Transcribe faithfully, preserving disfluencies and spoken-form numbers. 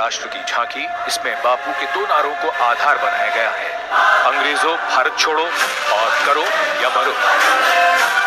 राष्ट्र की झांकी। इसमें बापू के दो नारों को आधार बनाया गया है, अंग्रेजों भारत छोड़ो और करो या मरो।